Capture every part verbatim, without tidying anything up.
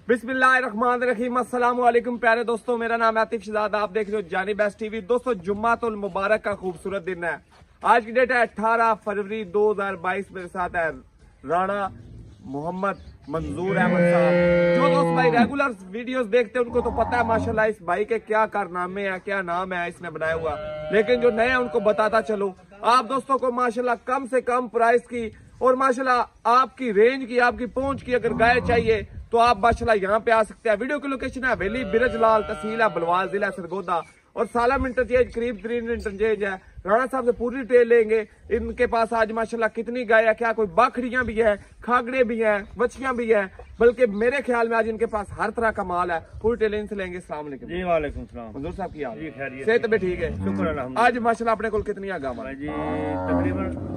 बिस्मिल्लाहिर्रहमानिर्रहीम, अस्सलाम वालेकुम प्यारे दोस्तों, मेरा नाम है आतिफ शहजाद, आप देख रहे हो जानी बेस्ट टीवी। दोस्तों जुम्मातुल मुबारक का खूबसूरत दिन है। आज की डेट है अठारह फरवरी दो हजार बाईस। मेरे साथ है राणा मोहम्मद मंजूर अहमद साहब। जो दोस्त भाई रेगुलर वीडियोस देखते हैं उनको तो पता है माशाल्लाह इस भाई के क्या कारनामे हैं, क्या नाम है इसने बनाया हुआ, लेकिन जो नए हैं उनको बताता चलो। आप दोस्तों को माशाल्लाह कम से कम प्राइस की और माशाल्लाह आपकी रेंज की, आपकी पहुंच की अगर गाय चाहिए तो आप माशाल्लाह यहाँ पे आ सकते हैं। वीडियो की लोकेशन है हवेली बिरजलाल, तहसील है बलवाल, जिला सरगोदा और सालम इंटरचेंज करीब तीन इंटरचेंज है। राणा साहब से पूरी डिटेल लेंगे। इनके पास आज माशाल्लाह कितनी गाय है, क्या कोई बाखड़ियां भी है, खागड़े भी हैं, बच्चियां भी हैं, बल्कि मेरे ख्याल में आज इनके पास हर तरह का माल है। पूरी डिटेल इनसे लेंगे। अस्सलाम वालेकुम जी। वालेकुम सलाम। मंजूर साहब की हाल जी, खैरियत सेहत भी ठीक है, शुक्र अल्हम्दुलिल्लाह। आज माशाल्लाह अपने को कितनी आ गाय जी तकरीबन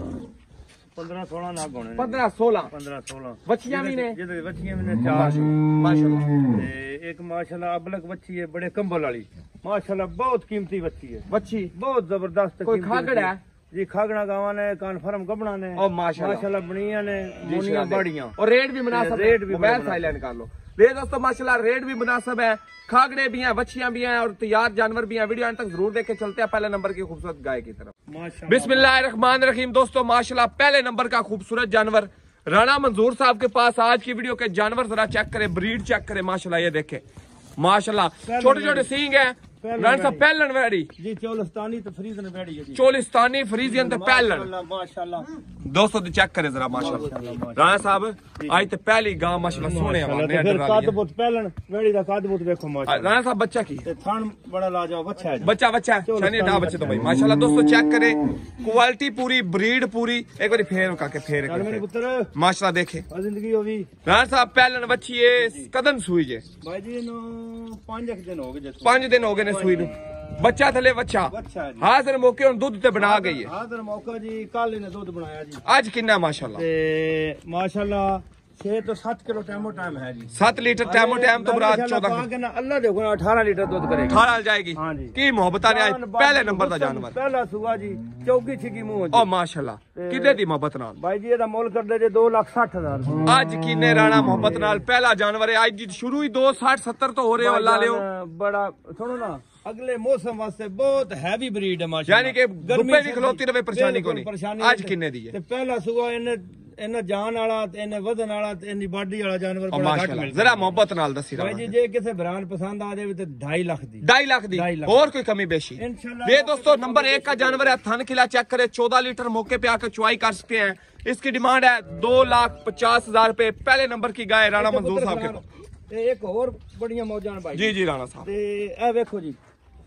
पंद्रह सोलह नाग होने पंद्रह सोलह पंद्रह सोलह बच्चियां भी ने, जिहदे बच्चियां भी ने चार माशाल्लाह। ते एक माशाल्लाह अबलक बच्ची है, बड़े कंबल वाली, माशाल्लाह बहुत कीमती बच्ची है, बच्ची बहुत जबरदस्त। कोई खागड़ है जी, खागड़ा गावा ने, कन्फर्म गबड़ा ने और माशाल्लाह माशाल्लाह बनिया ने, मोनिया बाड़ियां और रेट भी मुनासिब है। रेट भी मोबाइल साइलेंट कर लो। ले दोस्तों माशाल्लाह रेट भी मुनासिब है, खागड़े भी हैं, बच्चियां भी हैं और तैयार जानवर भी हैं। वीडियो अंत तक जरूर देख के चलते हैं पहले नंबर की खूबसूरत गाय की तरफ। बिस्मिल्लाहिर्रहमानिर्रहीम। दोस्तों माशाल्लाह पहले नंबर का खूबसूरत जानवर राणा मंजूर साहब के पास। आज की वीडियो के जानवर जरा चेक करें, ब्रीड चेक करें। माशाल्लाह ये देखे माशाल्लाह छोटे छोटे सींग है। राणा साहब पहलन वेड़ी जी, चोलिस्तानी तो फ्रीजन वेड़ी है जी, चोलिस्तानी फ्रीजियन तो पहलन माशाल्लाह। दोस्तों तो चेक करें जरा माशाल्लाह। राणा साहब आज तो पहली गांव माशाल्लाह सोने फिर कादबुत पहलन वेड़ी दा कादबुत देखो माशाल्लाह। राणा साहब बच्चा की ते थान बड़ा लाजवाब बच्चा है, बच्चा बच्चा है छने दा बच्चे तो भाई माशाल्लाह। दोस्तों चेक करें क्वालिटी पूरी, ब्रीड पूरी। एक बार फेर काके फेर मेरे पुत्र माशाल्लाह देखे जिंदगी होगी। राणा साहब पहलन बच्ची है, कदन सुई जे भाई जी नो पांच दिन हो गए, पांच दिन हो गए ने सुई नु। बच्चा थले बच्चा हाजिर मौके हुन दूध ते बना गई है। हाजिर मौका जी, कल ने दूध बनाया जी। आज कितना माशाल्लाह ते माशाल्लाह छह तो सात किलो टाइमो टाइम है जी। सात लीटर टाइमो टाइम तो बरात चौदह अल्लाह देखो अठारह लीटर दूध करेगा, अठारह जाएगी। हाँ जी। की मोहब्बत ने आज पहले नंबर का जानवर पहला सुगा जी, चौकी छिकी मुंह ओ माशाल्लाह। किदे दी मोहब्बत नाल भाई जी, एदा मोल कर दे जे दो लाख साठ हजार। आज किने राणा मोहब्बत नाल पहला जानवर है। आज जी शुरू ही दो साठ सत्तर तो हो रहे हो अल्लाह ले। बड़ा सुनो ना, अगले मौसम वास्ते बहुत हैवी ब्रीड है माशाल्लाह, यानी कि धुप्पे नहीं खलोती रवे, परेशानी को नहीं। आज किन्ने दी है? ते पहला सुगा इन्ने इन्ने जान वाला, इन्ने वजन वाला, इन्नी बॉडी वाला जानवर बड़ा घट मिलदा। जरा मोहब्बत नाल दसी भाई जी, जे किसे भरान पसंद आ जाए तो ढाई लाख दी, ढाई लाख दी और कोई कमी बेशी। ये दोस्तों नंबर एक का जानवर है, थन खिला चेक करे, चौदह लीटर मौके पे आकर चुवाई कर सकते हैं। इसकी डिमांड है दो लाख पचास हजार रुपए। पहले नंबर की गाय राणा मंजूर साहब के। एक और बढ़िया मौजान भाई जी जी राणा साहब, ते ए देखो जी,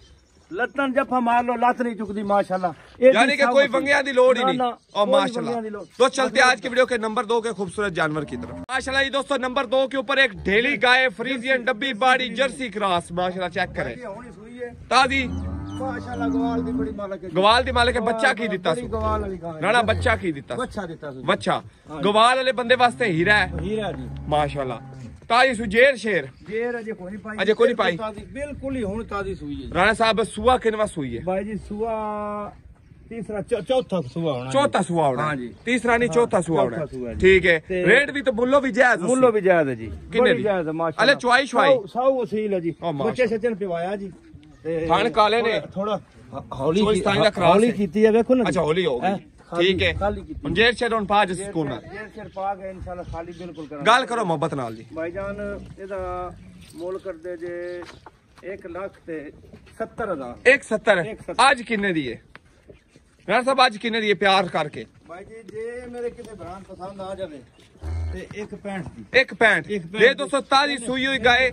लत्तन जफा मार लो लात नहीं चुकती माशाल्लाह, यानी कि कोई वंगिया दी लोड़ ही नहीं। और माशाल्लाह तो चलते आज की वीडियो के नंबर दो के खूबसूरत जानवर की तरफ। माशाल्लाह दोस्तों नंबर दो के ऊपर एक ढेली गाय, फ्रीजियन डब्बी बाड़ी जर्सी क्रॉस, माशाल्लाह चेक करें ताजी माशाल्लाह। गवाल दी बड़ी मालक है, गवाल दी मालक है। बच्चा की दिता सु गवाल वाली गाय राणा, बच्चा की दिता बच्चा देता सु बच्चा। गवाल वाले बंदे वास्ते हीरा है हीरा जी माशाल्लाह। ताजी सु जेर शेर जेर अजे कोई पाई, अजे कोई पाई, बिल्कुल ही हुन ताजी सुई है राणा साहब। सुआ किनवा सुई है भाई जी? सुआ तीसरा चौथा सुआ होना, चौथा सुआ होना। हाँ जी, तीसरा नहीं चौथा सुआ होना, ठीक है। रेट भी तो मुल्लो भी जायज, मुल्लो भी जायज है जी, कितने दी? जायज है माशाल्लाह। अले चुवाई शुवाई सौ वसील है जी, बच्चे सचन पिवाया जी। खान काले ने थोड़ा हौली हौली कीती है, देखो ना। अच्छा होली हो गई, ठीक है। जेर शेर उन पाज स्कूल में जेर शेर पा गए इंशाल्लाह, खाली बिल्कुल करा। गाल करो मोहब्बत नाल जी। भाईजान एदा मोल कर दे जे एक लाख ते सत्तर हजार। एक सत्तर आज किन्ने दिए राणा साहब? आज किन्ने दिए प्यार करके भाई जी? जे मेरे किसी ब्रांड पसंद आ जावे ते एक पैंठ दी, एक पैंठ। ये दोस्तों ताजी सुई हुई गाय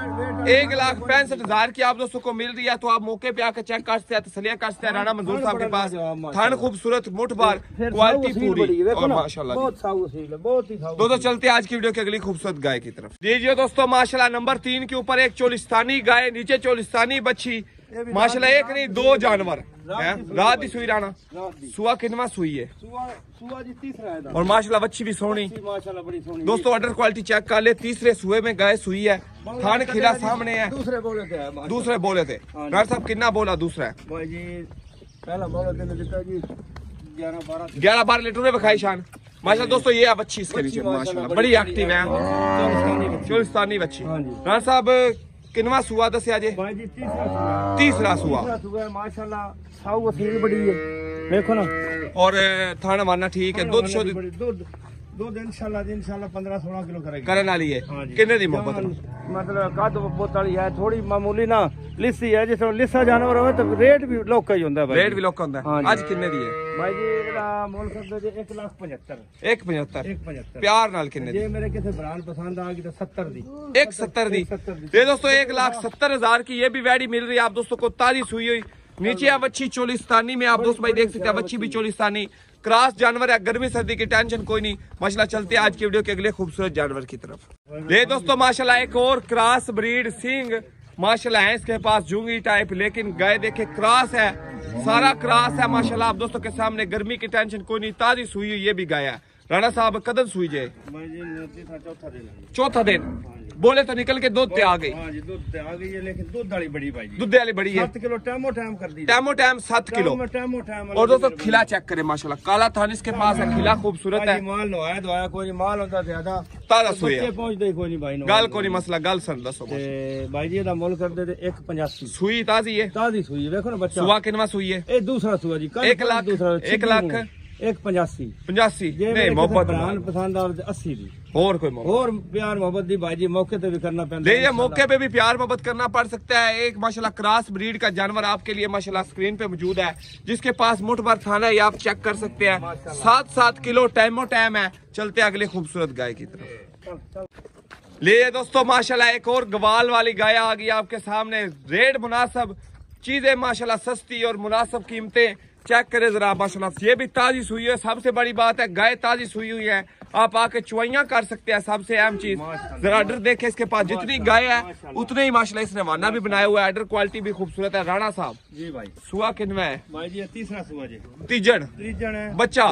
एक लाख पैंसठ हजार की आप दोस्तों को मिल रही है। तो आप मौके पे आकर चेक कर सकते हैं, तसलिया कर सकते हैं। राणा मंजूर साहब के पास थान खूबसूरत, मुठ बार, क्वालिटी पूरी और माशाल्लाह बहुत साउ वसील है, बहुत ही साउ। दोस्तों चलते हैं आज की वीडियो की अगली खूबसूरत गाय की तरफ। जी जी दोस्तों माशाल्लाह नंबर तीन के ऊपर एक चोलिस्तानी गाय, नीचे चोलिस्तानी बच्ची माशाल्लाह। एक नहीं दो जानवर रात दी सुई राणा। सुआ किनवा सुई है? सुआ जी तीसरा है और माशाल्लाह बच्ची भी सोहनी माशाल्लाह, बड़ी सोहनी। दोस्तों ऑर्डर क्वालिटी चेक कर ले। तीसरे सुए में गाय सुई है, थान खिला सामने है। दूसरे बोले थे दूसरे बोले थे डॉक्टर साहब कितना बोला दूसरा है? भाई जी पहला बोला देने देता जी ग्यारह बारह ग्यारह बारह लीटर में बखाई शान माशाल्लाह दोस्तों ये अब अच्छी इसके नीचे माशाल्लाह बड़ी एक्टिव है चोलिस्तानी बच्ची। राणा साहब किनवा सुआ दसिया जे? भाई जी तीसरा सुआ। तीसरा सुआ है माशाल्लाह, साउ वसील बड़ी है देखो ना, और थाना मारना ठीक है। दूध शोध दूध दूध इंशाल्लाह इंशाल्लाह पंद्रह सोलह किलो करेगी करने वाली है। कितने दी मोहब्बत मतलब कद बहुत वाली है, थोड़ी मामूली ना लिस्सी है, जिस लिस्सा जानवर हो तो रेट भी लोका ही होता है। रेट भी लोका होता है। आज कितने दी है भाई जी? ਇਹਦਾ ਮੁੱਲ ਕਰਦੇ ਜੇ एक लाख पचहत्तर। एक पचहत्तर एक पचहत्तर प्यार नाल कितने जे मेरे किसी ब्रांड पसंद आ गई तो सत्तर दी। एक सत्तर दी। ये दोस्तों एक लाख सत्तर हजार की ये भी वैडी मिल रही है आप दोस्तों को, ताजी सुई हुई। नीचे अब अच्छी चोलिस्तानी में आप दोस्त भाई देख सकते हैं, बच्ची भी चोलिस्तानी क्रॉस जानवर है। गर्मी सर्दी की टेंशन कोई नहीं। माशाल्लाह चलते हैं आज की वीडियो के अगले खूबसूरत जानवर की तरफ। ये दोस्तों माशाल्लाह एक और क्रॉस ब्रीड सिंह माशाल्लाह है इसके पास, जूंगी टाइप, लेकिन गाय देखे क्रॉस है, सारा क्रॉस है माशाल्लाह आप दोस्तों के सामने। गर्मी की टेंशन कोई नहीं, ताजी सुई हुई ये भी गाय है। राणा साहब कदम सुई जे? चौथा दिन। चौथा दिन बोले तो निकल के दूध पे आ गई। हाँ जी दूध पे आ गई है, लेकिन दूध वाली बड़ी भाई जी, दूध वाली बड़ी है। सात किलो टाइमो टाइम कर दी, टाइमो टाइम सात किलो। टाइमो टाइम। और दोस्तों खिला चेक करे माशाल्लाह, काला थान इसके पास है, खिला खूबसूरत है। माल नवाया धोया कोई माल होता ज्यादा ताजा सुई है, पहुंचते कोई नहीं भाई। गाल को नहीं मसला, गाल सन दसो भाई जी। मुल कर दे एक पचासी। सुई ताजी है, ताजी सुई है, देखो ना बच्चा। सुआ किनवा सुई है? ए दूसरा सुआ जी। एक लाख दूसरा एक लाख एक पचासी पचासी नहीं मोहब्बत पसंद आ अस्सी दी। और कोई और प्यार मोहब्बत दी भाई जी, मौके पे भी करना पैंदा है। मौके पे भी प्यार मोहब्बत करना पड़ सकता है। एक माशाल्लाह क्रॉस ब्रीड का जानवर आपके लिए माशाल्लाह स्क्रीन पे मौजूद है, जिसके पास मुठ भर थाना है, आप चेक कर सकते हैं। सात सात किलो टाइमो टाइम है। चलते अगले खूबसूरत गाय की तरफ। ले दोस्तों माशाल्लाह एक और गवाल वाली गाय आ गई आपके सामने। रेट मुनासिब, चीजें माशाल्लाह सस्ती और मुनासिब कीमतें। चेक करें जरा माशाल्लाह, ये भी ताजी सुई है। सबसे बड़ी बात है गाय ताजी सुई हुई है, आप आके चुवाइयां कर सकते हैं। सबसे अहम चीज जरा अडर देखे इसके पास, जितनी गाय है उतने ही माशाल्लाह इसने वाना भी बनाया हुआ है। अडर क्वालिटी भी खूबसूरत है। राणा साहब जी भाई सुआ किनवा है? भाई जी तीसरा सुआ जी। तीजन तीजन है बच्चा।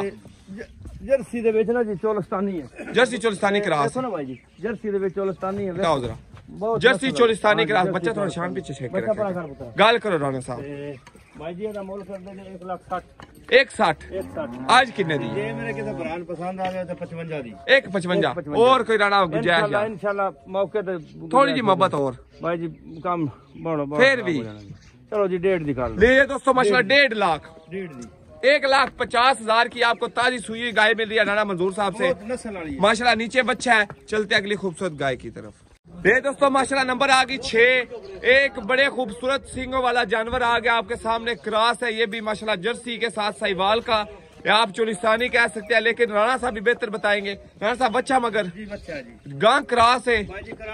जर्सी दे विच ना जी चोलिस्तानी है। जर्सी चोलिस्तानी क्रॉस देखो ना भाई जी, जर्सी दे विच चोलिस्तानी है। बताओ जरा जर्सी चोलिस्तानी क्रॉस। बच्चा थोड़ा शान पीछे छेक के रखे। गाल करो राणा साहब। भाई जी दा मुल कर दे एक लाख साठ। एक साठ। एक साठ आज कितने दी? ये मेरे किसी ब्रांड पसंद आ गया तो पचवंजा दी। एक पचवंजा। और कोई राणा गुंजाइश? इंशाल्लाह मौके पे थोड़ी जी मोहब्बत और भाई जी काम बड़ो फिर भी चलो जी डेढ़ दिखा लो। ले दोस्तों माशाल्लाह डेढ़ लाख डेढ़ दी। एक लाख पचास हजार की आपको ताजी सुई गाय मिल रही है राणा मंजूर साहब से माशाल्लाह। नीचे बच्चा है। चलते अगली खूबसूरत गाय की तरफ। ये दोस्तों माशाल्लाह नंबर आ गई छह। एक बड़े खूबसूरत सींगों वाला जानवर आ गया आपके सामने, क्रॉस है ये भी माशाल्लाह जर्सी के साथ साहिवाल का, या आप चोलिस्तानी कह सकते हैं, लेकिन राणा साहब भी बेहतर बताएंगे। राणा साहब बच्चा मगर जी बच्चा जी गां क्रॉस है,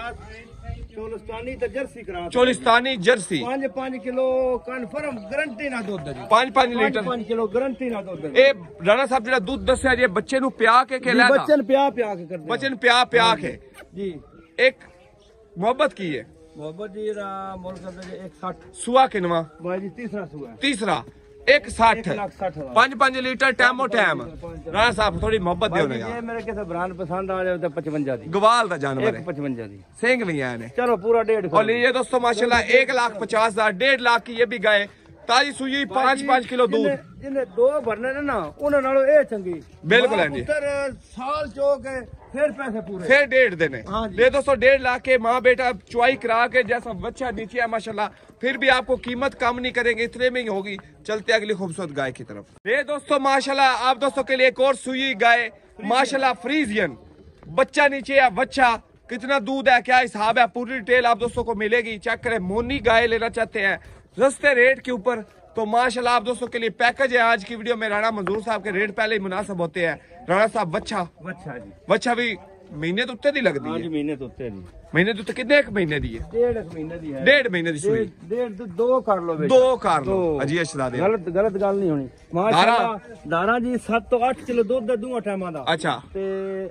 चोलिस्तानी तो जर्सी क्रॉस, चोलिस्तानी जर्सी। पांच पांच किलो कन्फर्म गारंटी ना दूध दी। पांच पांच लीटर पांच किलो गारंटी ना दूध। ए राणा साहब जेड़ा दूध दस्या जे बच्चे नु प्या के के लादा, बच्चन प्या प्या के करदे, बच्चन प्या प्या के जी। एक मोहब्बत की है मोहब्बत जी रा मोल करदे जे एक साठ। सुआ किनवा भाई जी तीसरा सुआ है। तीसरा एक साठ। पांच पांच लीटर टाइमो टाइम। राणा साहब थोड़ी मोहब्बत दियो ना यार। मेरे किसी ब्रांड पसंद आ जाए तो पचवंजा दी। गवाल दा जानवर है, पचवंजा दी। सिंह भी है ने। चलो पूरा डेढ़। और ये दोस्तों माशाल्लाह एक लाख पचास हजार, डेढ़ लाख की ये भी गाय ताजी सुई, पांच पांच किलो दूध। जिन्हें दो भरने ने ना उन्हें नालों ए चंगी बिल्कुल है जी। साल चौक है फिर पैसे पूरे, फिर डेढ़ देने। ये दोस्तों डेढ़ लाख के माँ बेटा चुवाई करा के जैसा बच्चा नीचे है माशाल्लाह, फिर भी आपको कीमत कम नहीं करेंगे, इतने में ही होगी। चलते अगली खूबसूरत गाय की तरफ। ये दोस्तों माशाल्लाह आप दोस्तों के लिए एक और सुई गाय माशाल्लाह फ्रीजियन, बच्चा नीचे है, बच्चा कितना दूध है, क्या हिसाब है, पूरी डिटेल आप दोस्तों को मिलेगी। चेक करें। मोनी गाय लेना चाहते हैं सस्ते रेट के ऊपर तो माशाल्लाह आप दोस्तों के लिए पैकेज है आज की वीडियो में। राणा मंजूर साहब के रेट पहले ही मुनासिब होते हैं। राणा साहब बच्चा बच्चा जी बच्चा भी महीने तो उत्ते दी लगती है। महीने तो उत्ते दी। महीने तो कितने एक महीने दी है? डेढ़ महीने दी है। डेढ़ महीने दी सुई। डेढ़ दो कर लो, दो कर लो। अजी अशदा दे गलत गलत गल नहीं होनी। माशाल्लाह दारा जी सात तो आठ किलो दूध दा दूं टाइम दा। अच्छा ते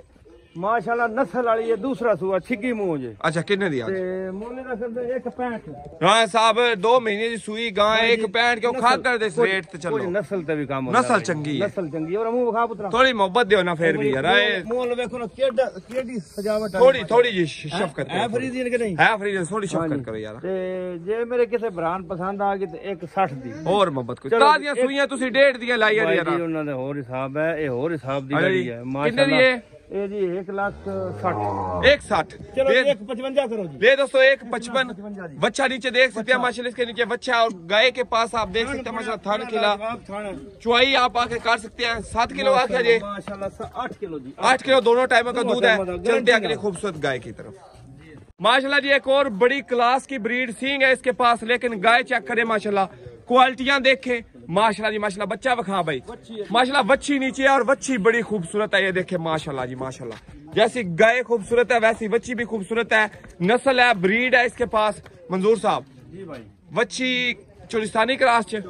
माशाल्लाह नस्ल वाली है, दूसरा सुआ छिगी मुंह जे। अच्छा किन्ने दी आज ते मोले दा करदे एक पैंठ। हाँ साहब दो महीने दी सूई गां एक पैंठ क्यों खा कर दे रेट ते चलो नस्ल ते भी काम होंदा, नस्ल चंगी है, नस्ल चंगी और मुंह खा पुत्रा थोड़ी मोहब्बत दियो ना फिर भी यार मोल देखो ना केडा केडी सजावट थोड़ी थोड़ी जी शफकत है फरीदियन के नहीं है फरीदियन थोड़ी शफकत करो यार। ते जे मेरे किसे भरान पसंद आ गई ते एक साठ दी और मोहब्बत कोई ताजियां सूईयां तुसी डेढ़ दियां लाईयां यार जी उन्हां दे होर हिसाब है, ए होर हिसाब दी गाड़ी है किन्ने दी है ये जी एक लाख साठ एक साठ चलो एक पचवंजा करो जी ले दोस्तों एक पचपन बच्चा नीचे देख सकते हैं माशाल्लाह इसके नीचे बच्चा और गाय के पास आप देख सकते हैं माशाल्लाह थान खिला चुआई आप आके काट सकते हैं सात किलो आके जी माशाल्लाह आठ किलो जी आठ किलो दोनों टाइमों का दूध है। चलते अगली खूबसूरत गाय की तरफ माशाल्लाह जी एक और बड़ी क्लास की ब्रीड सींग है इसके पास लेकिन गाय चेक करें माशाल्लाह क्वालिटियां देखें माशाल्लाह जी माशाल्लाह बच्चा बखा भाई माशाल्लाह बच्ची नीचे है और बच्ची बड़ी खूबसूरत है ये देखे माशाल्लाह जी माशाल्लाह जैसी गाय खूबसूरत है वैसी बच्ची भी खूबसूरत है नस्ल है ब्रीड है इसके पास मंजूर साहब जी भाई बच्ची चोलिस्तानी क्रास च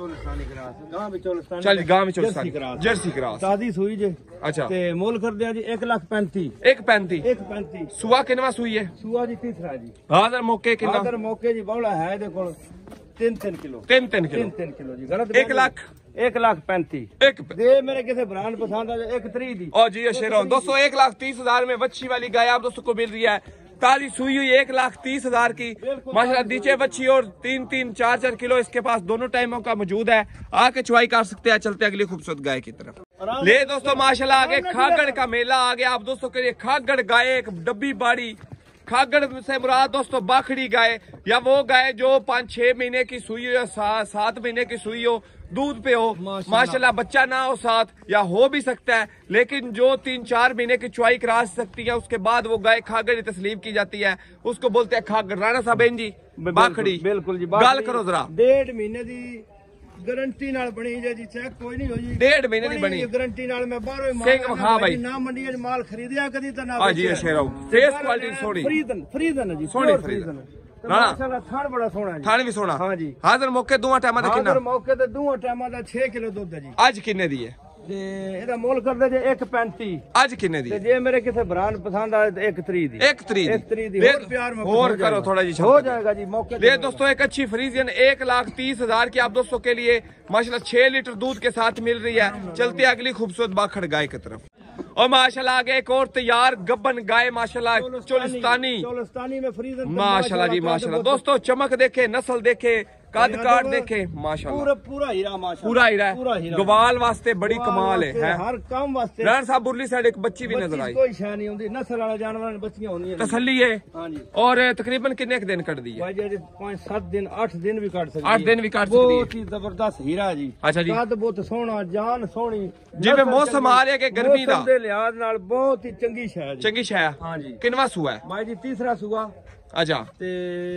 चल गांव में चोलिस्तानी जर्सी क्रास शादी सुई जे अच्छा ते मोल कर दिया जी एक लाख पैंती एक पैंती एक पैंती सुआ किनवा सुई है सुआ जी तीसरा जी हादर मौके कितना हादर मौके जी बौला है देखो तीन तीन किलो तीन तीन किलो तीन तीन किलो जी गलत एक लाख एक लाख पैंती एक दे मेरे किसी ब्रांड पसंद आ जाए एक त्री दी और जी शेरों दोस्तों एक लाख तीस हजार में बच्ची वाली गाय आप दोस्तों को मिल रही है ताजी सुई हुई एक लाख तीस हजार की माशाल्लाह नीचे बच्ची और तीन तीन चार चार किलो इसके पास दोनों टाइमों का मौजूद है आके चुवाई कर सकते हैं। चलते अगली खूबसूरत गाय की तरफ ले दोस्तों माशाल्लाह आगे खागड़ का मेला आ गया आप दोस्तों के लिए खागड़ गाय एक डब्बी बाड़ी खागड़ से मुराद दोस्तों बाखड़ी गाय या वो गाय जो पाँच छह महीने की सुई हो या सा, सात महीने की सुई हो दूध पे हो माशाल्लाह बच्चा ना हो साथ या हो भी सकता है लेकिन जो तीन चार महीने की चुवाई करा सकती है उसके बाद वो गाय खागड़ तस्लीम की जाती है उसको बोलते हैं खागड़। राणा साहब जी बाखड़ी बिल्कुल जी गल करो जरा डेढ़ महीने दी गारंटी नाल बनी जे जी चेक कोई नहीं होई डेढ़ महीने दी बनी गारंटी नाल मैं बाहरों माल सिंह वखा भाई ना मंडी च माल खरीदया कदी ता ना हां जी शेरों फेस क्वालिटी सोनी फरीदन फरीदन जी सोनी फरीदन माशाल्लाह थान बड़ा सोहना जी थान भी सोहना हां जी हाजर मौके दोवां टाइमां दा किन्ना हाजर मौके ते दोवां टाइमां दा छह किलो दूध है जी आज किन्ने दी है ते एदा मोल करदे जे एक पैंती आज किन्ने दी ते जे मेरे किसे ब्रांड पसंद आए ते एक त्री दी एक त्री एक त्री दी और प्यार में और करो थोड़ा जी हो जाएगा जी मौके ले दोस्तों एक अच्छी फ्रीजियन एक लाख तीस हजार की आप दोस्तों के लिए माशाल्लाह छह लीटर दूध के साथ मिल रही है। चलते अगली खूबसूरत बाखड़ गाय की तरफ और माशाल्लाह आगे एक और तैयार गब्बन गाय माशाल्लाह चोलिस्तानी चोलिस्तानी में फ्रीजन माशाल्लाह जी माशाल्लाह दोस्तों चमक देखे नस्ल देखे कद काट देखे माशाल्लाह पूरा पूरा हीरा माशाल्लाह पूरा हीरा है गवाल वास्ते बड़ी कमाल है हर काम वास्ते राणा साहब बुरली साइड एक बच्ची भी नजर आई कोई शय नहीं होंदी नस्ल वाले जानवर बच्चियां होंदी तसल्ली है हां जी और तकरीबन कितने दिन कट दी है भाई जी पाँच सात दिन आठ दिन भी काट सकती है आठ दिन भी काट सकती है बहुत ही जबरदस्त हीरा जी अच्छा जी कद बहुत सोहना जान सोहनी जिਵੇਂ मौसम आ ਰਿਹਾ ਕਿ ਗਰਮੀ ਦਾ ਦੇ ਲਿਹਾਜ਼ ਨਾਲ ਬਹੁਤ ਹੀ ਚੰਗੀ ਸ਼ੈ ਜੀ ਚੰਗੀ ਸ਼ੈ ਹਾਂ ਜੀ ਕਿੰਨਵਾ ਸੂਆ ਹੈ ਭਾਈ ਜੀ ਤੀਸਰਾ ਸੂਆ ਅੱਛਾ ਤੇ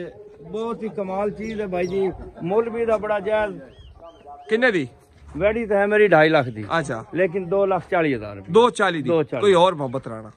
ਬਹੁਤ ਹੀ ਕਮਾਲ ਚੀਜ਼ ਹੈ ਭਾਈ ਜੀ ਮੁੱਲ ਵੀ ਦਾ ਬੜਾ ਜਾਇਜ਼ ਕਿੰਨੇ ਦੀ ਵੈੜੀ ਤਾਂ ਹੈ ਮੇਰੀ ढाई ਲੱਖ ਦੀ ਅੱਛਾ ਲੇਕਿਨ दो लाख चालीस हजार ਰੁਪਏ दो चालीस ਦੀ ਕੋਈ ਹੋਰ ਮੁਹੱਬਤ ਰਾਣਾ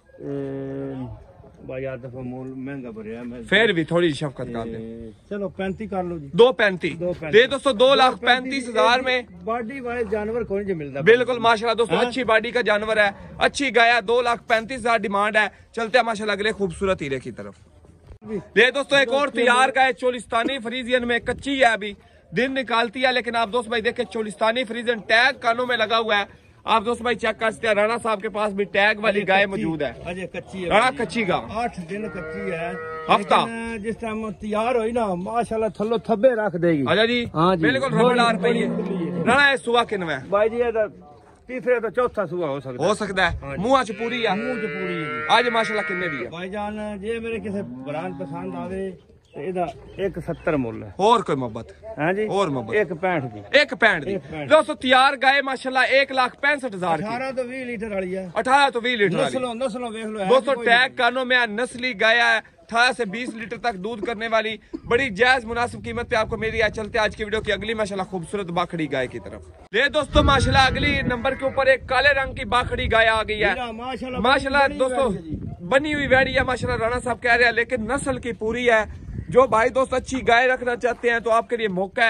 भाई यार दफा मोल महंगा भरिया मैं फिर भी थोड़ी शफकत कर दे चलो पैंती कर लो जी दो पैंती दे दोस्तों दो लाख पैंतीस हजार में बॉडी वाइज जानवर कोई नहीं मिलता बिल्कुल माशाल्लाह दोस्तों अच्छी बॉडी का जानवर है अच्छी गाय है दो लाख पैंतीस हजार डिमांड है। चलते हैं माशाल्लाह अगले खूबसूरत हीरे की तरफ ये दोस्तों एक और तैयार गाय चोलिस्तानी फ्रीजियन में कच्ची है अभी दिन निकालती है लेकिन आप दोस्त भाई देखे चोलिस्तानी फ्रीजियन टैग कानों में लगा हुआ है आप दोस्त भाई चेक कर सकते हैं। राणा साहब के पास भी टैग वाली गाय मौजूद है अजय कच्ची है राणा कच्ची का आठ दिन कच्ची है हफ्ता जिस टाइम तैयार हुई ना माशाल्लाह थल्लो थब्बे रख देगी। अच्छा जी हाँ जी बिल्कुल रबड़दार पई है। राणा सुबह किनवा है भाई जी तीसरे तो चौथा सुबह हो सकता हो सकता है मुंह च पूरी है मुंह च पूरी है आज माशाल्लाह किन्ने दी है भाईजान जे मेरे किसी ब्रांड पसंद आवे ਇਹਦਾ एक सत्तर मुल है और कोई मोहब्बत हाँ जी और मोहब्बत एक पैंठ दी एक पैंठ दी दोस्तों तैयार गाय माशाल्लाह एक लाख पैंसठ हजार अठारह तो बीस लीटर वाली है अठारह तो बीस लीटर नस्लों नस्लों देख लो दोस्तों टैग कानों में नस्ली गाय है अठारह से बीस लीटर तक दूध करने वाली बड़ी जायज मुनासिब कीमत पे आपको मेरी है। चलते आज की वीडियो की अगली माशाल्लाह खूबसूरत बाखड़ी गाय की तरफ ले दोस्तों माशाल्लाह अगली नंबर के ऊपर एक काले रंग की बाखड़ी गाय आ गई है माशाल्लाह दोस्तों बनी हुई वैड़ी है माशाल्लाह राणा साहब कह रहे हैं लेकिन नस्ल की पूरी है। जो भाई दोस्त अच्छी गाय रखना चाहते हैं तो आपके लिए मौका है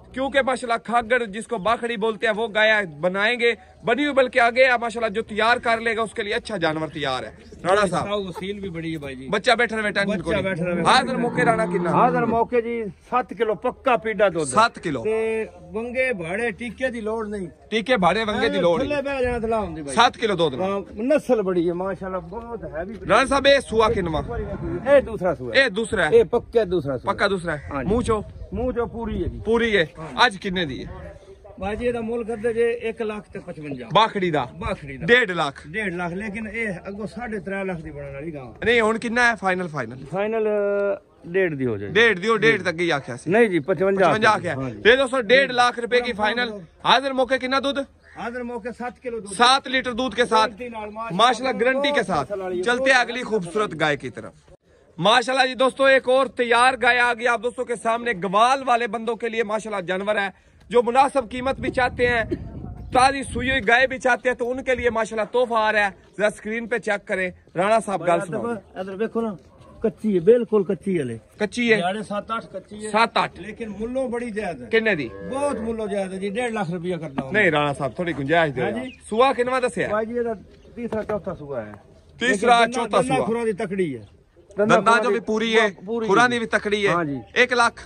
क्योंकि माशाल्लाह खागड़ जिसको बाखड़ी बोलते हैं वो गाय बनाएंगे, बनी हुई बल्कि आगे माशाल्लाह जो तैयार कर लेगा उसके लिए अच्छा जानवर तैयार है। राणा साहब वसील भी बड़ी है भाई जी, बच्चा बैठ रहे टेंशन को नहीं। हाजर मौके राणा कितना हाजर मौके जी सात किलो पक्का पीड़ा दूध, सात किलो ते वंगे भाड़े टीके दी लोड़ नहीं, टीके भाड़े वंगे दी लोड़ नहीं, बह जाना तला हुंदी भाई। सात किलो दूध नस्ल बड़ी है माशाल्लाह, बहुत हैवी। राणा साहब ये सुआ किनवा ए दूसरा सुआ, ए दूसरा है, ए पक्का दूसरा सुआ, पक्का दूसरा है। मुंह चो मुंह जो पूरी है जी, पूरी है। आज कितने दी है बाजी? ਇਹਦਾ ਮੁੱਲ ਕਰਦੇ ਜੇ एक लाख ਤੇ पचवंजा बाखड़ी दा, बाखड़ी दा डेढ़ लाख डेढ़ लाख, लेकिन ਇਹ ਅੱਗੋਂ साढ़े तीन लाख ਦੀ ਬਣਨ ਵਾਲੀ ਗਾਂ नहीं। हुन कितना है फाइनल? फाइनल फाइनल डेढ़ दी हो जाए, डेढ़ दी और डेढ़ तक ही आख्या सी, नहीं जी पचवंजा पचवंजा आख्या। ये दोस्तों डेढ़ लाख रुपए की फाइनल। हाजिर मौके कितना दूध? हाजिर मौके सात किलो दूध, सात लीटर दूध के साथ माशाल्लाह गारंटी के साथ। चलते हैं अगली खूबसूरत गाय की तरफ। माशाल्लाह जी दोस्तों एक और तैयार गाय आ गई आप दोस्तों के सामने। गवाल वाले बंदों के लिए माशाल्लाह जानवर है, जो मुनासिब कीमत भी चाहते हैं, ताजी सुई हुई गाय भी चाहते हैं, तो उनके लिए माशाल्लाह तोहफा आ रहा है। जरा स्क्रीन पे चेक करें। राणा साहब गल सुनो, इधर देखो ना, कच्ची है, बिल्कुल कच्ची है, कच्ची है, साढ़े सात आठ कच्ची है, सात आठ, लेकिन मुल्लो बड़ी जायद है। किन्ने दी? बहुत मुल्लो जायद है जी, डेढ़ लाख रुपया करता हूं। नहीं राणा साहब थोड़ी गुंजाइश दे। सुआ किनवा दसिया? भाई जी ਇਹਦਾ तीसरा चौथा सुआ है, तीसरा चौथा सुआ, खुरा दी तकड़ी है, दंदा जो भी पूरी है, खुरा दी भी तकड़ी है। हाँ जी। एक लाख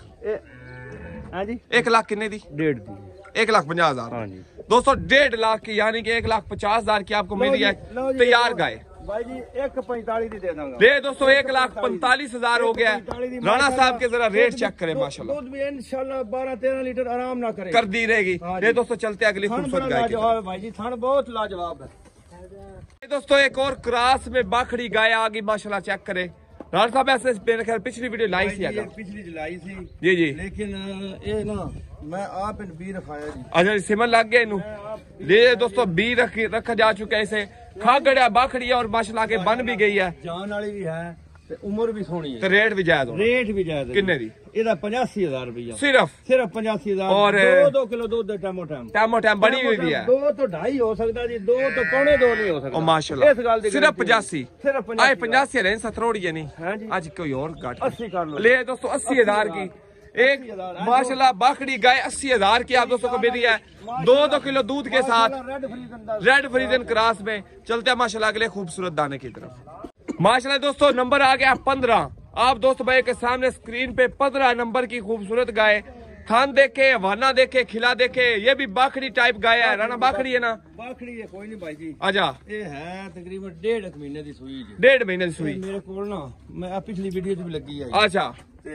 हाँ जी, एक लाख किन्ने दी? डेढ़ दी, एक लाख पचास हजार। हाँ जी दोस्तों डेढ़ लाख की यानी कि एक लाख पचास हजार की आपको मिल रही है तैयार गाय। भाई जी एक पैंतालीस दी दे दूंगा। दे दोस्तों एक लाख पैंतालीस हजार हो गया। राणा साहब के जरा रेट चेक करें माशाल्लाह, दूध भी इंशाल्लाह बारह तेरह लीटर आराम ना करे, कर दी रहेगी। ये दोस्तों चलते अगली खूबसूरत गाय की तरफ। भाई जी थान बहुत लाजवाब है। ये दोस्तों एक और क्रास में बाखड़ी गाय आ गई माशाल्लाह, चेक करें। राणा साहब ऐसे मेरे ख्याल पिछली वीडियो लाई थी अगर, पिछली जुलाई थी जी जी, लेकिन ये ना मैं आप इन बी रखाया जी। अच्छा सिमन लग गया इनू। ये दोस्तों बी रख रखा जा चुका है इसे। खागड़िया बाखड़ी है और माशाल्लाह के बन भी गई है, जान वाली भी है, ते उम्र भी सोहनी है, तो रेट भी जायज हो। रेट भी जायज है। किन्ने दी? ਇਹਦਾ पचासी हजार रुपया सिर्फ सिर्फ पचासी हजार और दो दो किलो दूध दे टाइमो टाइम टाइमो टाइम बनी हुई भी है। दो तो ढाई हो सकता जी, दो तो पौने दो नहीं हो सकता। ओ माशाल्लाह इस गल दी सिर्फ पचासी, सिर्फ आए पचासी है सतरोड़ी है नहीं। हाँ जी आज कोई और घाट अस्सी कर लो। ले दोस्तों अस्सी हजार की एक माशाल्लाह बाखड़ी गाय अस्सी हजार की आप दोस्तों को मिली है, दो दो किलो दूध के साथ, रेड फ्रीजन क्रास में। चलते हैं माशाल्लाह अगले खूबसूरत दाने की तरफ। माशाल्लाह दोस्तों नंबर आ गया पंद्रह। आप दोस्त भाई के सामने स्क्रीन पे पंद्रह नंबर की खूबसूरत गाय। थान देखे, हवाना देखे, खिला देखे, ये भी बाखड़ी टाइप गाय है। राणा बाखड़ी है ना? बाखड़ी है कोई नहीं भाई जी। आजा ये है तकरीबन डेढ़ महीने की सुई जी, डेढ़ महीने की सुई मेरे को ना, मैं पिछली वीडियो भी लगी है। अच्छा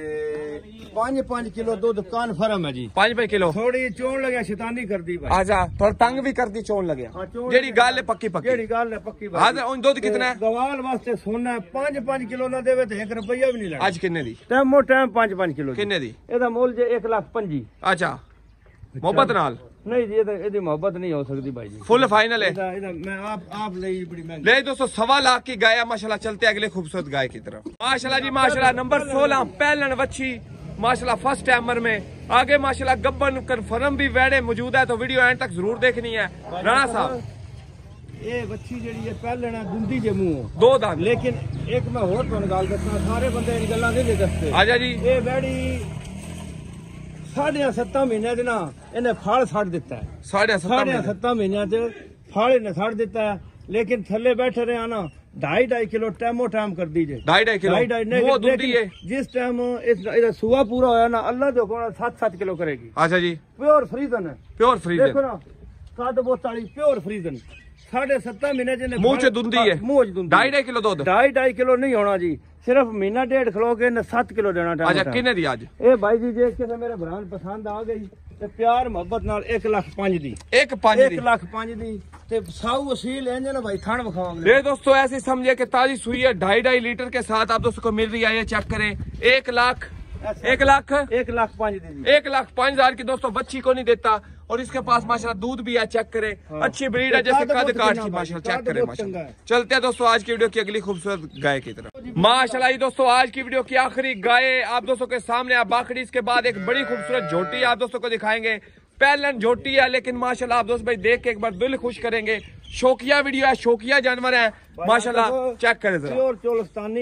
पांच पांच किलो दूध कन्फर्म है जी, पांच पांच किलो। थोड़ी चोन लगे शैतानी कर दी भाई। आजा थोड़ा तंग भी कर दी, चोन लगे जेड़ी गाल है पक्की पक्की, जेड़ी गाल है पक्की भाई। हां उन दूध कितना है? गवाल वास्ते सोना है, पांच पांच किलो ना देवे तो एक रुपया भी नहीं लगता। आज किन्ने दी? टाइमो टाइम पांच पांच किलो किन्ने दी? ਇਹਦਾ ਮੁੱਲ ਜੇ एक लाख पंजी। अच्छा मोहब्बत नाल नहीं जी, ਇਹਦੀ मोहब्बत नहीं हो सकती भाई जी, फुल फाइनल है। ਇਹਦਾ ਇਹਦਾ मैं आप आप ले बड़ी महंगी ले दोस्तों सवा लाख की गाय माशाल्लाह। चलते अगले खूबसूरत गाय की तरफ। माशाल्लाह जी माशाल्लाह नंबर सोलह पहलन वच्छी माशाल्लाह फर्स्ट टाइमर में आगे माशाल्लाह गब्बन कन्फर्म भी वैडे मौजूद है, तो वीडियो एंड तक जरूर देखनी है। राणा साहब ये बच्ची जेड़ी है पहले ना दुंदी जे मुंह दो दान, लेकिन एक मैं होर तुहानू गल दसना, सारे बंदे इन गल्लां नहीं दसदे। आजा जी ये बैड़ी साढ़े सत्ता महीने च ना इन्हें फल छड़ दिता है, साढ़े साढ़े सत्तर सत्ता महीने च फल इन्हें छड़ दिता है, लेकिन थल्ले बैठे रहे ना ढाई ढाई किलो टाइमो टाइम कर दीजिए, ढाई ढाई किलो ढाई ढाई नहीं, वो दूधी है। लेकिन जिस टाइम इस सुआ पूरा होया ना अल्लाह जो को सात सात किलो करेगी। अच्छा जी प्योर फ्रीजन है, प्योर फ्रीजन देखो ना कद बोताली प्योर फ्रीजन, साढ़े सत्ता महीने च मुंह च दुंदी है, मुंह च दुंदी ढाई ढाई किलो दूध, ढाई ढाई किलो नहीं होना जी, सिर्फ महीना डेढ़ खलो के ने सात किलो देना टाइम। अच्छा किन्ने दी आज? ए भाई जी जे किसे मेरे भरा पसंद आ गई ते प्यार मोहब्बत नाल एक लाख पांच दी, एक पांच एक दी लाख पांच दी ते साऊ वसील इंज ना भाई थान बखाओगे। ये दोस्तों ऐसे समझे कि ताजी सुई है, ढाई ढाई लीटर के साथ आप दोस्तों को मिल रही है। ये चेक करें एक लाख एक लाख एक लाख पांच दी जी, एक लाख पांच हजार की दोस्तों बच्ची को नहीं देता, और इसके पास माशाल्लाह दूध भी है। चेक करें हाँ। अच्छी ब्रीड है, जैसे कद कद बहुत काट चंगा की भाई, माशाल्लाह। कद चेक करें बहुत माशाल्लाह। चंगा है। चलते हैं दोस्तों आज की वीडियो की अगली खूबसूरत गाय की तरफ। माशाल्लाह जी दोस्तों आज की वीडियो की आखिरी गाय आप दोस्तों के सामने है बाखड़ी। इसके बाद एक बड़ी खूबसूरत झोटी आप दोस्तों को दिखाएंगे। पहलन झोटी है, लेकिन माशाल्लाह आप दोस्त भाई देख के एक बार दिल खुश करेंगे। शौकिया वीडियो है, शौकिया जानवर है माशाल्लाह। चेक करें जरा, प्योर चोलस्तानी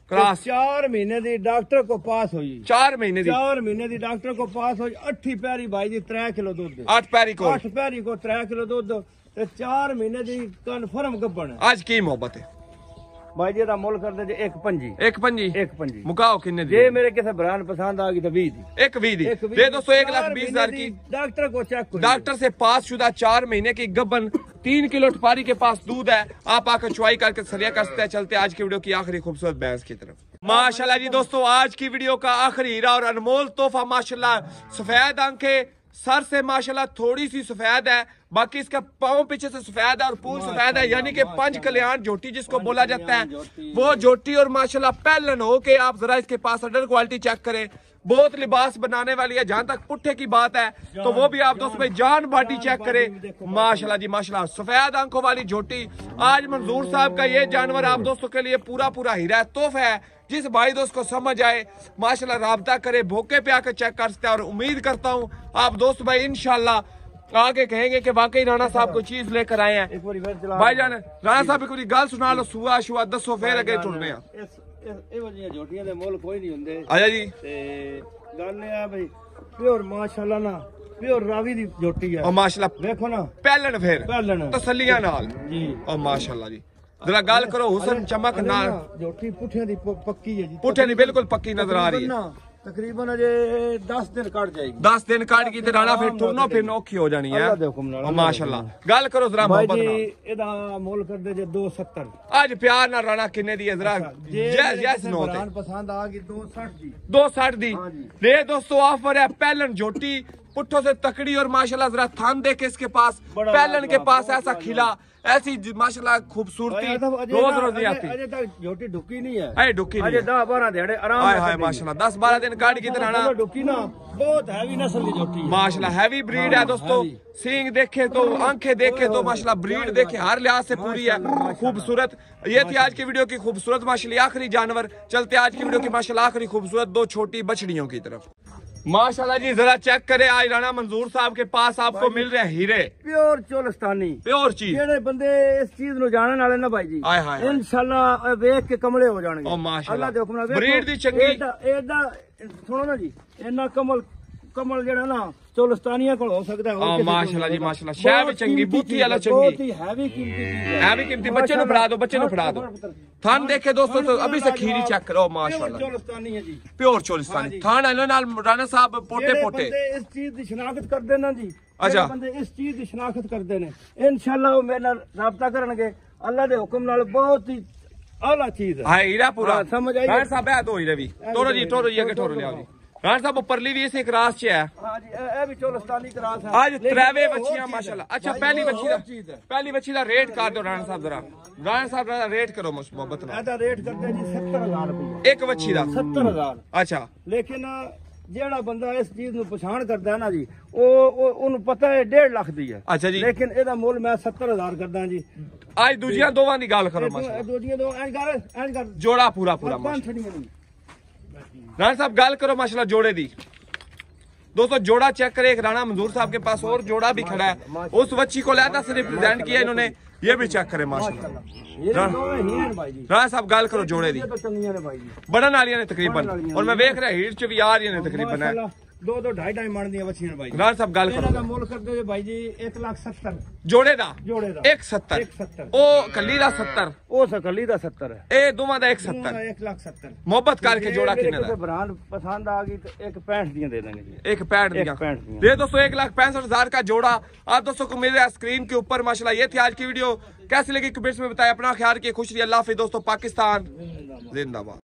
क्लास चार महीने दी डॉक्टर को पास हुई, चार महीने दी चार महीने दी डॉक्टर को पास हुई। अठी पैरी भाई जी त्रै किलो दुध, आठ पैरी को अठ पैरी को त्रै किलो दुध ते चार महीने दी कन्फर्म गब्बन। आज की मोहब्बत है भाई जी दा मुल करदे जे एक पंजी, एक पंजी एक पंजी मुकाओ किन्ने दी? जे मेरे किसी बरान पसंद आ गई तो बीस दी, एक वी दी दे दोस्तों, एक लाख बीस हजार की डॉक्टर को चेक, डॉक्टर से पास शुदा चार महीने की गबन, तीन किलो ठपारी के पास दूध है। आप आकर चुवाई करके सरिया कर सकते हैं। चलते आज की वीडियो की आखिरी खूबसूरत भैंस की तरफ। माशाल्लाह जी दोस्तों, आज की वीडियो का आखिरी हीरा और अनमोल तोहफा माशाल्लाह, सफेद आंखें, सर से माशाल्लाह थोड़ी सी सफेद है, बाकी इसका पाँव पीछे से सफेद है और पूरी सफेद है, यानी कि पंच कल्याण झोटी जिसको बोला जाता है वो झोटी। और माशाल्लाह पहलन हो के आप जरा इसके पास अडर क्वालिटी चेक करें, बहुत लिबास बनाने वाली है। जहां तक पुट्ठे की बात है तो वो भी आप दोस्तों भाई जान बाटी चेक करें। माशाल्लाह जी माशाल्लाह, सफेद आंखों वाली झोटी। आज मंजूर साहब का ये जानवर आप दोस्तों के लिए पूरा पूरा हीरा है, तोहफा है। जिस भाई दोस्त को समझ आए माशाल्लाह राब्ता करे, भोके पे आकर चेक कर सकते हैं। और उम्मीद करता हूँ आप दोस्त भाई इंशाल्लाह आगे कहेंगे कि वाकई राणा साहब को चीज लेकर आए हैं। भाई जान राणा साहब एक बार गल सुना लो, सुआ शुआ दसो फिर अगे टुरने आ। झोटियां दे मुल कोई नहीं हुंदे। आजा जी ते गल है भाई प्योर माशाल्लाह ना, प्योर रावी दी झोटी है। और माशाल्लाह देखो ना पहलन फिर पहलन तसल्लियां नाल जी। और माशाल्लाह जी जरा गल करो हुसन चमक नाल। झोटी पुठियां दी पक्की है जी, पुठे नहीं बिल्कुल पक्की नजर आ रही है। तकरीबन अजे दस दिन कट जाएगी, दस दिन काट की राणा फिर टुरनो फिर औखी हो जानी है। अल्लाह दे हुक्म नाल। और माशाल्लाह गल करो जरा मोहब्बत नाल। एदा मोल कर दे जे दो सत्तर। आज प्यार ना राणा किन्ने दी है जरा जैस जैस नो ते पसंद आ गई दो साठ दी, दो साठ दी ले दोस्तों। ऑफर है पहलन झोटी पुट्ठों से तकड़ी और माशाल्लाह जरा थान देखे इसके पास, पहलन के पास ऐसा खिला, ऐसी माशाल्लाह खूबसूरती रोज रोज नहीं आती। अजे तक झोटी ढुकी नहीं है, अरे ढुकी नहीं अजे दस बारह दिहाड़े आराम हाय हाय माशाल्लाह दस बारह दिन काट की तरह ढुकी ना। बहुत हैवी नस्ल की झोटी है माशाल्लाह, हैवी ब्रीड है दोस्तों। सींग देखे तो, आंखें देखे तो माशाल्लाह, ब्रीड देखे हर लिहाज से पूरी है, खूबसूरत। ये थी आज की वीडियो की खूबसूरत माशाल्लाह आखिरी जानवर। चलते आज की वीडियो की माशाल्लाह आखिरी खूबसूरत दो छोटी बछड़ियों की तरफ। माशाल्लाह जी जरा चेक करें, आज राणा मंजूर साहब के पास आपको मिल रहे हीरे, प्योर चोलस्तानी, प्योर चीज। जेड़े बंदे इस चीज नु जानने वाले ना भाई जी, हाय हाय इंशाल्लाह वेख के कमले हो जाणगे। ओ माशाल्लाह, अल्लाह दे हुक्म नाल ब्रीड दी चंगी। एदा सुनो ना जी, इन्ना कमल कमल जेड़ा ना चोलस्तानिया कोल हो सकदा है। ओ माशाल्लाह जी माशाल्लाह, शय भी चंगी, बूथी वाला चंगी, बहुत ही हैवी कीमती चीज है। हैवी कीमती। बच्चे नु फड़ा दो, बच्चे नु फड़ा दो। थान देखे दोस्तों तो अभी से खीरी चेक करो माशाल्लाह, चोलस्तानी है जी, प्योर चोलिस्तानी। थान आलो नाल राणा साहब पोटे पोटे इस चीज दी शिनाख्त करदे ना जी। अच्छा बंदे इस चीज दी शिनाख्त करदे ने, इंशाल्लाह मेरे नाल राब्ता करनगे। अल्लाह दे हुक्म नाल बहुत ही आला चीज है। हां हीरा पूरा समझ आई। राणा साहब है दो हीरे भी तोरो जी, तोरो जी अगे तोरो ले आओ जी। राणा साहब ऊपरली भी इसे क्रास च है। हां जी, ए भी चोलस्तानी क्रास है। आज त्रैवे बच्चियां माशाल्लाह। अच्छा पहली बच्ची दा पहली बच्ची दा रेट कर दो राणा साहब जरा, राणा साहब जरा रेट करो मोहब्बत नाल। एदा रेट करदे जी सत्तर हजार रुपया एक बच्ची दा, सत्तर हजार। अच्छा लेकिन जेड़ा बंदा इस चीज नु पछाण करदा है ना जी, ओ ओनु पता है डेढ़ लाख दी है। अच्छा जी, लेकिन एदा मुल मैं सत्तर हजार करदा जी। आज दूजियां दोवां दी गल करो माशाल्लाह, दूजियां दो एंड कर एंड कर जोड़ा पूरा पूरा पांच माशाल्लाह। छड़ियां नहीं। राणा साहब गल करो माशाल्लाह जोड़े दी। दोस्तों जोड़ा चेक करें, एक राणा मंजूर साहब के पास और जोड़ा भी खड़ा है, उस बच्ची को लहदा से रिप्रेजेंट किया इन्होंने, ये भी चेक करें माशाल्लाह। राणा साहब गल करो जोड़े दी, बढ़न वाली ने तकरीबन, और मैं वेख रहा हीट च भी आ रही ने तकरीबन है दो दो ढाई ढाई मन दिया बच्चियां भाई। राणा साहब गल करो, मुल करदे भाई जी एक लाख सत्तर जोड़े दा, जोड़े दा एक सत्तर, एक सत्तर। ओ कली दा सत्तर, ओ सकली दा सत्तर है। ए दोवां दा एक सत्तर, एक लाख सत्तर। मोहब्बत करके जोड़ा कितने दा? ब्रांड पसंद आ गई तो एक पैंठ दियां दे देंगे जी, एक पैंठ दिया दे दोस्तों, एक लाख पैंसठ हजार का जोड़ा आप दोस्तों को मिल रहा है स्क्रीन के ऊपर माशाल्लाह। ये थी आज की वीडियो, कैसी लगी कमेंट्स में बताएं, अपना ख्याल रखिए, खुश रहिए, अल्लाह हाफिज़ दोस्तों। पाकिस्तान जिंदाबाद।